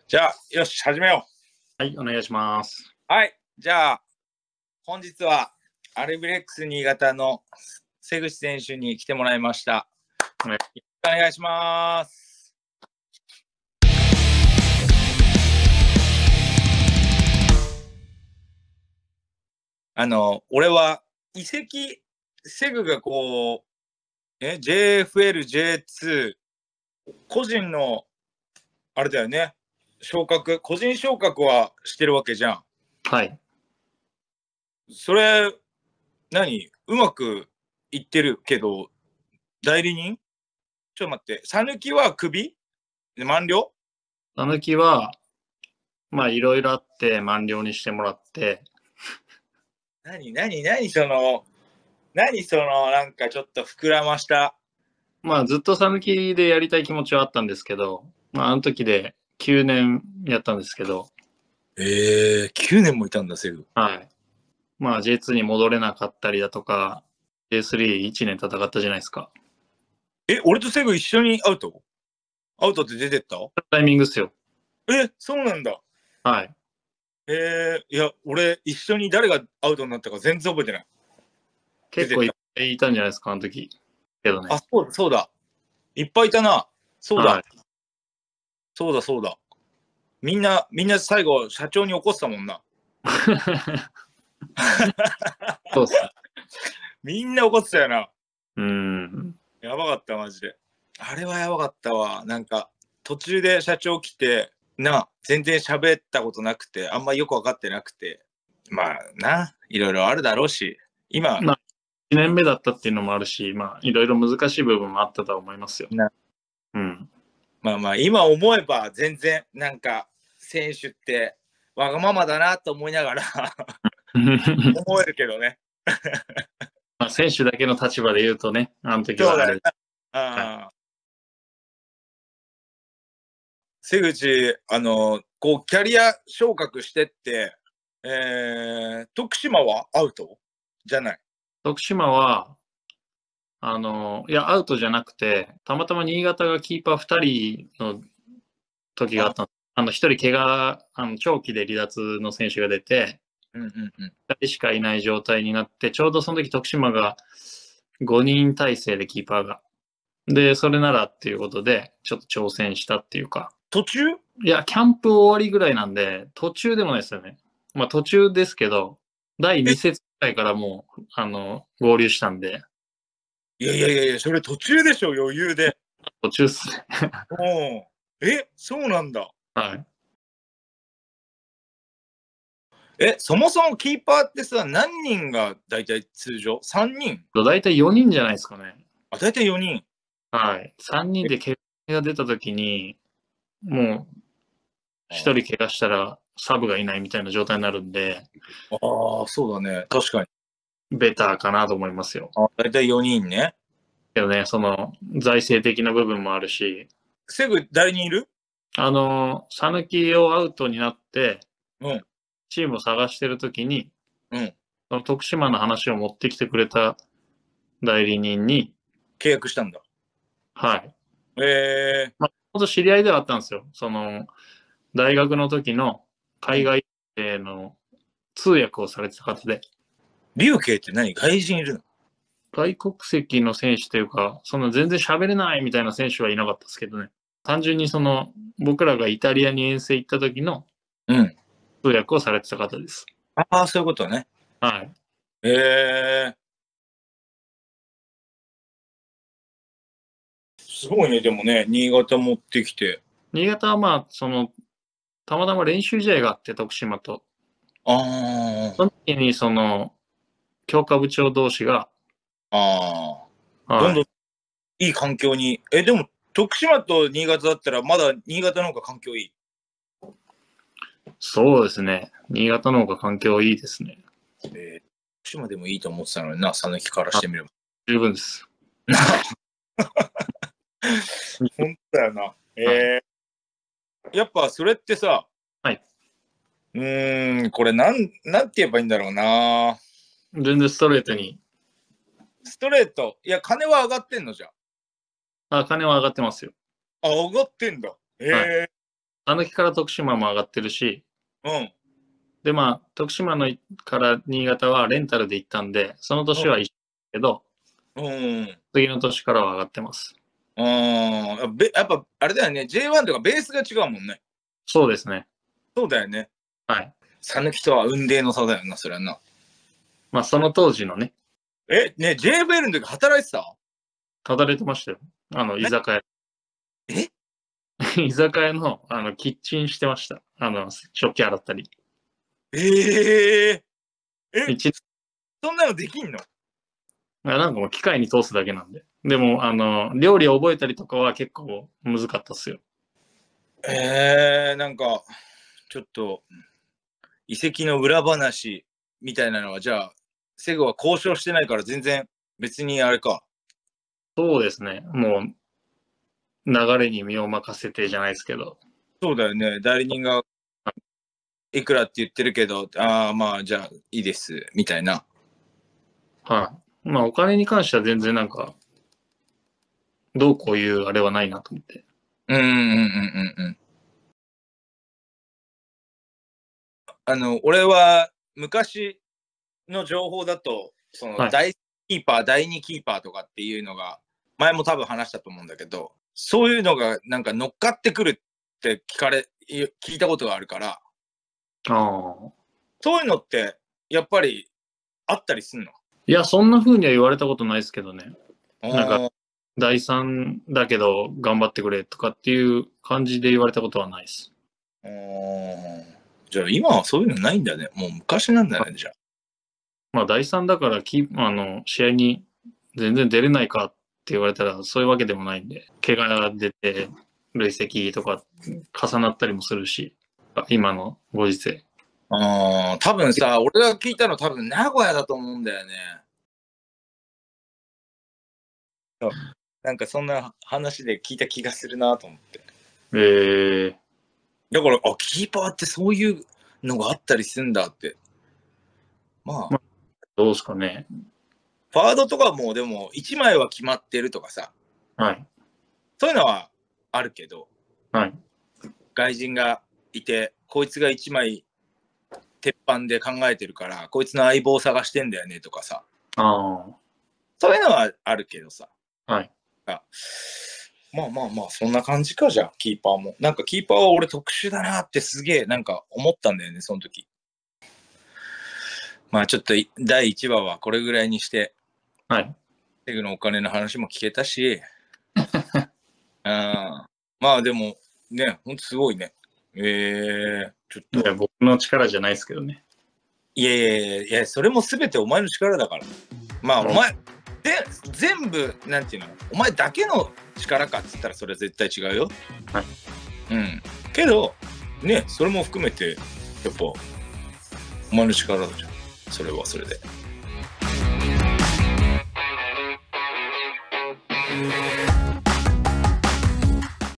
じゃあ、よし、始めよはい、お願いします。 う。はい。じゃあ、本日はアルビレックス新潟の瀬口選手に来てもらいました。 はい、 お願いします。俺は移籍、セグがこう、JFL、J2、個人の、あれだよね、個人昇格はしてるわけじゃん。 はい。 それ、うまくいってるけど、代理人ちょっと待って、さぬきはクビ満了たぬきは、まあ、いろいろあって満了にしてもらって、 なんかちょっと膨らました。 まあ、ずっとさぬきでやりたい気持ちはあったんですけど、まあ、あの時で9年やったんですけど、 9年もいたんだ、セグ。 はい。まあ、J2 に戻れなかったりだとか、J3、1年戦ったじゃないですか。 俺とセグ一緒にアウトって出てったタイミングっすよ。 そうなんだ。 はい。 いや、俺、一緒に誰がアウトになったか全然覚えてない。 結構いっぱいいたんじゃないですか、あの時。けどね。 あ、そうだ。いっぱいいたな。そうだ。 はい。 そうだ。みんな最後、社長に怒ってたもんな。 そうっす。 みんな怒ってたよな。やばかった、マジで。あれはやばかったわ。なんか、途中で社長来て、全然喋ったことなくて、あんまよく分かってなくて、まあいろいろあるだろうし、今、 まあ、1年目だったっていうのもあるし、まあ、いろいろ難しい部分もあったとは思いますよ。うん。 まあ、今思えば全然、なんか、選手ってわがままだなと思いながら思えるけどね。 まあ、選手だけの立場で言うとね、あの時はあれ。 そうだよな。 はい、 瀬口、キャリア昇格してって、徳島はアウトじゃない。 徳島は、いや、アウトじゃなくて、たまたま新潟がキーパー2人の時があった。1人怪我、長期で離脱の選手が出て、2人しかいない状態になって、ちょうどその時徳島が5人体制でキーパーが。で、それならっていうことで、ちょっと挑戦したっていうか。 途中いや、キャンプ終わりぐらいなんで、途中でもないですよね。まあ途中ですけど、第2節ぐらいからもう、合流したんで。 いや、それ途中でしょ、余裕で。 途中っすね。 そうなんだ。 はい。 そもそもキーパーってさ、何人が大体通常 ?3 人大体4人じゃないですかね。 大体4人。 はい。3人で怪我が出た時に、もう1人怪我したらサブがいないみたいな状態になるんで。 そうだね。確かに。 ベターかなと思いますよ。 大体4人ね。 けどね、その財政的な部分もあるし。 セグ、誰にいるさぬきをアウトになって、チームを探してるときに、その徳島の話を持ってきてくれた代理人に契約したんだ。 はい。まあ、本当知り合いではあったんですよ。その、大学の時の海外の通訳をされてた方で。 龍慶って何？外人いるの？ 外国籍の選手というか、その全然喋れないみたいな選手はいなかったですけどね。単純にその、僕らがイタリアに遠征行った時の通訳をされてた方です。 そういうことね。 はい。 すごいね、でもね、新潟持ってきて。 新潟はまあ、たまたま練習試合があって、徳島と。その時に、強化部長同士が、 どんどんいい環境に。でも、徳島と新潟だったら、まだ新潟の方が環境いい。 そうですね。新潟の方が環境いいですね。 徳島でもいいと思ってたのにな、讃岐からしてみれば。 十分です。 本当だよな。やっぱそれってさ、 はい。 これなんて言えばいいんだろうな。 全然ストレートに。 ストレート。いや、金は上がってんのじゃ。 金は上がってますよ。 上がってんだ。 讃岐から徳島も上がってるし、 うん。 で、まあ、徳島のから新潟はレンタルで行ったんで、その年は一緒だけど、 うん。 次の年からは上がってます。 やっぱ、あれだよね。J1 とかベースが違うもんね。 そうですね。 そうだよね。 はい。 讃岐とは雲泥の差だよな、それはな。 まあ、その当時のね、 ね、JFL の時働いてた？ 働いてましたよ。居酒屋。 え居酒屋の、キッチンしてました。食器洗ったり。一そんなのできんの？ なんかもう機械に通すだけなんで。でも、料理を覚えたりとかは結構難かったっすよ。 なんか、ちょっと、遺跡の裏話みたいなのは、じゃあ、セグは交渉してないから全然別にあれか。 そうですね。もう、流れに身を任せてじゃないですけど。 そうだよね。代理人がいくらって言ってるけど、まあ、じゃあいいです、みたいな。 はい。まあ、お金に関しては全然なんか、どうこういうあれはないなと思って。 俺は昔の情報だと、その、第1キーパー、第2キーパーとかっていうのが、前も多分話したと思うんだけど、そういうのがなんか乗っかってくるって聞いたことがあるから、そういうのってやっぱりあったりすんの？ いや、そんな風には言われたことないですけどね。なんか、第3だけど頑張ってくれとかっていう感じで言われたことはないです。 じゃあ今はそういうのないんだね。もう昔なんだね、じゃあ。 まあ、第3だから試合に全然出れないかって言われたらそういうわけでもないんで、怪我が出て累積とか重なったりもするし、今のご時世。 多分さ、俺が聞いたの多分名古屋だと思うんだよね。なんかそんな話で聞いた気がするなと思って。だから、キーパーってそういうのがあったりするんだって。まあ、 どうですかね。 フォワードとかもでも1枚は決まってるとかさ、 はい。 そういうのはあるけど、 はい。 外人がいて、こいつが1枚鉄板で考えてるから、こいつの相棒を探してんだよねとかさ、そういうのはあるけどさ、 はい。 まあ、そんな感じか、じゃあ、キーパーも。なんかキーパーは俺特殊だなってすげえなんか思ったんだよね、その時。まあちょっと第1話はこれぐらいにして、 はい。 セグのお金の話も聞けたし、まあでも、ね、ほんとすごいね。ちょっと。 いや、僕の力じゃないですけどね。 いや、それも全てお前の力だから。まあ、お前、全部、なんていうの、お前だけの力かっつったらそれは絶対違うよ。 はい。 けど、ね、それも含めて、やっぱ、お前の力だじゃん。それはそれで。